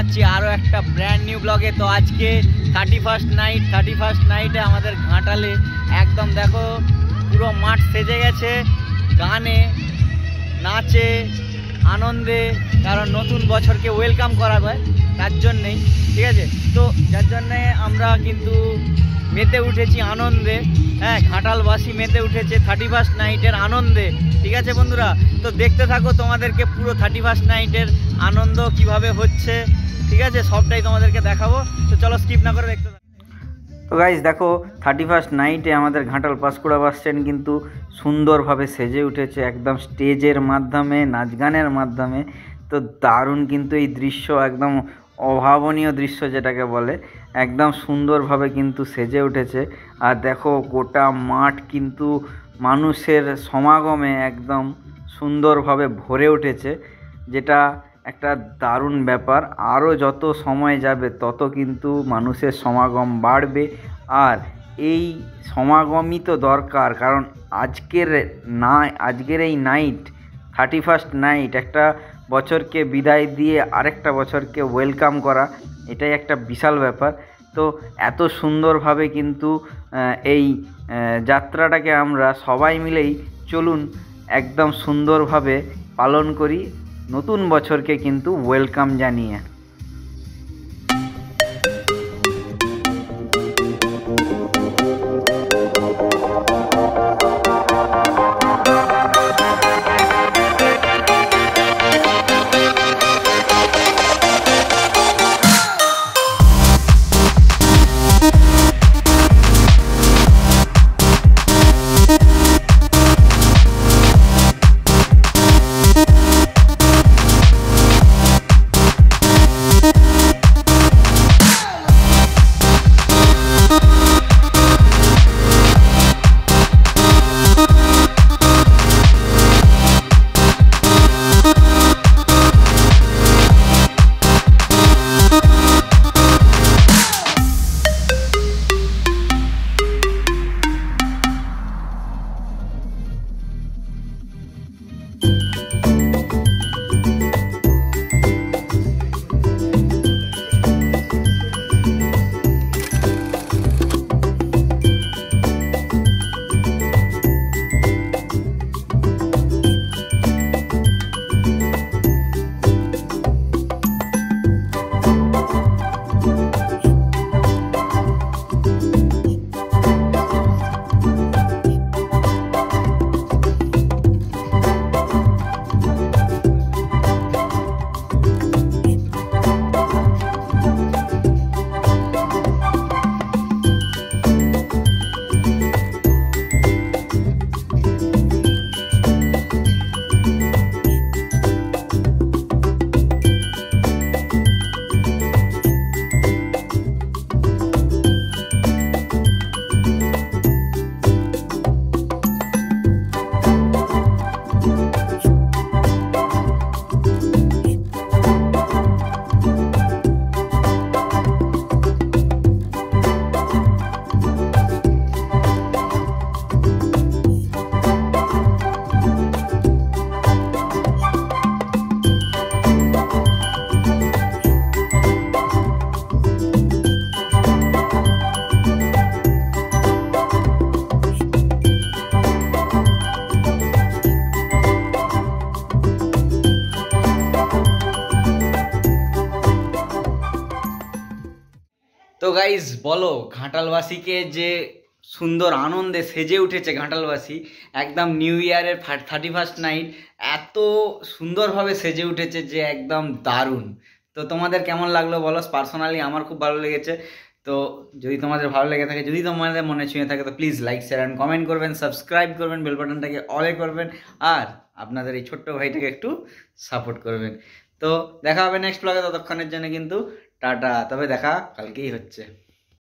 জানাচ্ছি আরও একটা ব্র্যান্ড নিউ ব্লগে। তো আজকে 31st নাইটে আমাদের ঘাটালে একদম দেখো পুরো মাঠ সেজে গেছে গানে নাচে আনন্দে, কারণ নতুন বছরকে ওয়েলকাম করা হয় তার জন্যেই, ঠিক আছে। তো যার জন্যে আমরা কিন্তু মেতে উঠেছি আনন্দে, হ্যাঁ ঘাটালবাসী মেতে উঠেছে 31st নাইটের আনন্দে, ঠিক আছে বন্ধুরা। তো দেখতে থাকো, তোমাদেরকে পুরো 31st নাইটের আনন্দ কিভাবে হচ্ছে, ঠিক আছে, সবটাই তোমাদেরকে দেখাবো। তো চলো স্কিপ না করে দেখতে থাকো। তো গাইজ দেখো 31st নাইটে আমাদের ঘাটাল পাঁশকুড়া বাস স্ট্যান্ড কিন্তু সুন্দরভাবে সেজে উঠেছে একদম স্টেজের মাধ্যমে, নাচ গানের মাধ্যমে। তো দারুণ কিন্তু এই দৃশ্য, একদম অভাবনীয় দৃশ্য যেটাকে বলে, একদম সুন্দরভাবে কিন্তু সেজে উঠেছে। আর দেখো গোটা মাঠ কিন্তু মানুষের সমাগমে একদম সুন্দরভাবে ভরে উঠেছে, যেটা একটা দারুণ ব্যাপার। আরও যত সময় যাবে তত কিন্তু মানুষের সমাগম বাড়বে, আর এই সমাগমই তো দরকার, কারণ আজকের এই নাইট 31st নাইট একটা বছরকে বিদায় দিয়ে আরেকটা বছরকে ওয়েলকাম করা, এটাই একটা বিশাল ব্যাপার। তো এত সুন্দরভাবে কিন্তু এই যাত্রাটাকে আমরা সবাই মিলেই চলুন একদম সুন্দরভাবে পালন করি, নতুন বছরকে কিন্তু ওয়েলকাম জানিয়ে। তো গাইজ বলো, ঘাটালবাসীকে যে সুন্দর আনন্দে সেজে উঠেছে ঘাটালবাসী, একদম নিউ ইয়ারের 31st নাইট এত সুন্দরভাবে সেজে উঠেছে যে একদম দারুণ। তো তোমাদের কেমন লাগলো বলো? পার্সোনালি আমার খুব ভালো লেগেছে। তো যদি তোমাদের ভালো লেগে থাকে, যদি তোমাদের মনে ছুঁয়ে থাকে, তো please like share and comment করবেন, সাবস্ক্রাইব করবেন, বেল বাটনটাকে অলে করবেন, আর আপনাদের এই ছোট্ট ভাইটাকে একটু সাপোর্ট করবেন। তো দেখা হবে নেক্সট ব্লগে, ততক্ষণের জন্য কিন্তু টাটা। তবে দেখা কালকেই হচ্ছে।